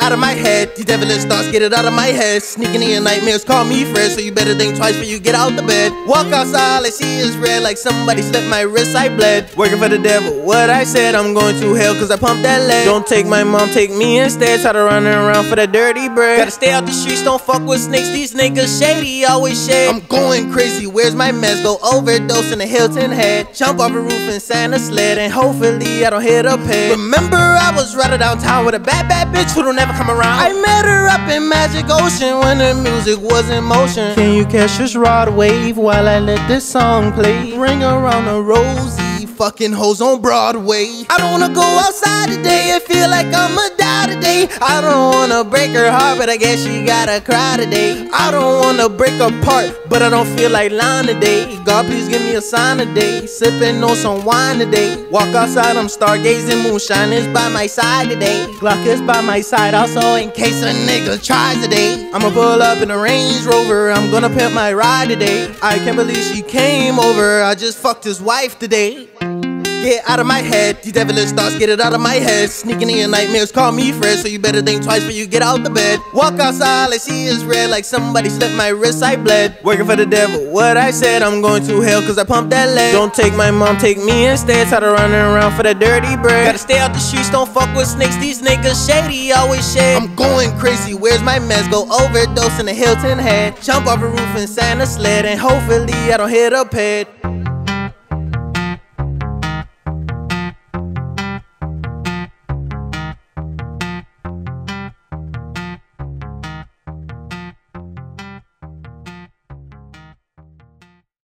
out of my head. These devilish thoughts, get it out of my head. Sneaking in your nightmares, call me Fred. So you better think twice before you get out the bed. Walk outside, all I see is red. Like somebody slipped my wrist, I bled. Working for the devil, what I said, I'm going to hell cause I pumped that lead. Don't take my mom, take me instead. Try to run around for that dirty bread. Gotta stay out the streets, don't fuck with snakes. These niggas shady, always shade. I'm going crazy, where's my meds? Go overdose in the Hilton Head. Jump off a roof and Santa sled, and hopefully I don't hit a peg. Remember I was riding downtown with a bad bitch who don't ever come around. I met her up in Magic Ocean when the music was in motion. Can you catch this rod wave while I let this song play? Ring around the rosy, fucking hoes on Broadway. I don't wanna go outside today, I feel like I'ma die today. I don't wanna break her heart, but I guess she gotta cry today. I don't wanna break apart, but I don't feel like lying today. God please give me a sign today. Sipping on some wine today. Walk outside, I'm stargazing, moonshine is by my side today. Glock is by my side also in case a nigga tries today. I'ma pull up in a Range Rover, I'm gonna pimp my ride today. I can't believe she came over, I just fucked his wife today. Get out of my head, these devilish thoughts, get it out of my head. Sneaking in your nightmares, call me Fred. So you better think twice before you get out the bed. Walk outside, all I see is red. Like somebody slipped my wrist, I bled. Working for the devil, what I said, I'm going to hell cause I pumped that lead. Don't take my mom, take me instead. Try to run around for that dirty bread. Gotta stay out the streets, don't fuck with snakes. These niggas shady, always shade. I'm going crazy, where's my meds? Go overdose in the Hilton Head. Jump off a roof and Santa sled, and hopefully I don't hit a peg.